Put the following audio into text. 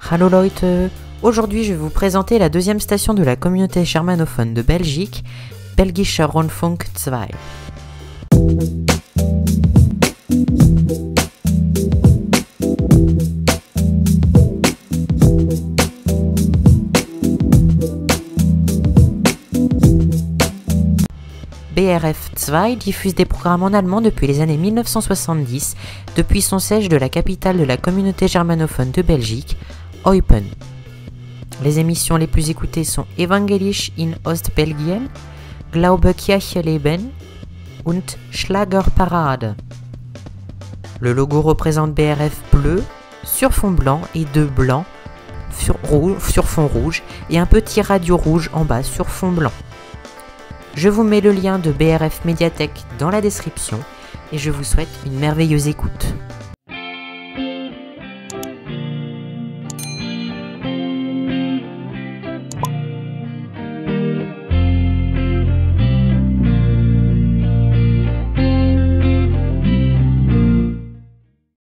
Hallo Leute! Aujourd'hui, je vais vous présenter la deuxième station de la communauté germanophone de Belgique, Belgischer Rundfunk 2. BRF 2 diffuse des programmes en allemand depuis les années 1970, depuis son siège de la capitale de la communauté germanophone de Belgique, Eupen. Les émissions les plus écoutées sont Evangelisch in Ostbelgien, Glaube Kirche Leben und Schlagerparade. Le logo représente BRF bleu sur fond blanc et deux blancs sur fond rouge et un petit radio rouge en bas sur fond blanc. Je vous mets le lien de BRF Médiathèque dans la description et je vous souhaite une merveilleuse écoute.